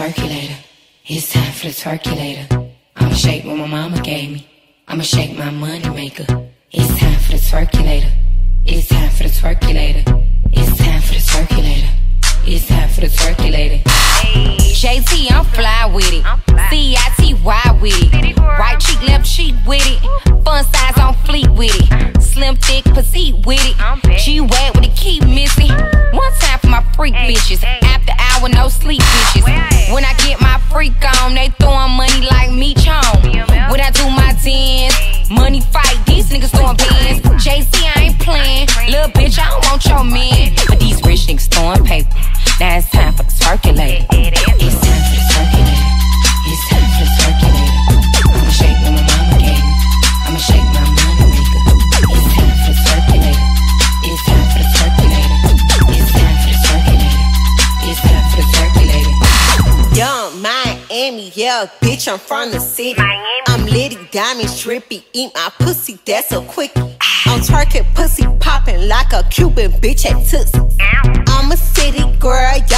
twerkulator. It's time for the twerkulator. I'ma shake what my mama gave me. I'ma shake my money maker. It's time for the twerkulator. It's time for the twerkulator. It's time for the twerkulator. It's time for the twerkulator. JT, I'm fly with it. CITY with it. Right cheek, left cheek with it. Fun size on fleet with it. Slim, thick, petite with it. G-Wag with the key missing. One time for my freak bitches. After hour, no sleep bitches. When I get my freak on, they throwing money like me chong. When I do my dance, money fight, these niggas throwing bands. JC, I ain't playing. Little bitch, I don't want your man. But these rich niggas throwing paper. Now it's time for the circulator. It's time for the circulator. It's time for the circulator. I'ma shake what my mama gave me. I'ma shake my money maker. It's time for the circulator. It's time for the circulator. It's time for the circulator. It's time for the circulator. Young Miami, yeah, bitch, I'm from the city. I'm litty, diamonds, drippy, eat my pussy, that's a quickie. I'm twerking, pussy popping like a Cuban bitch at Tootsie. I'm a city girl,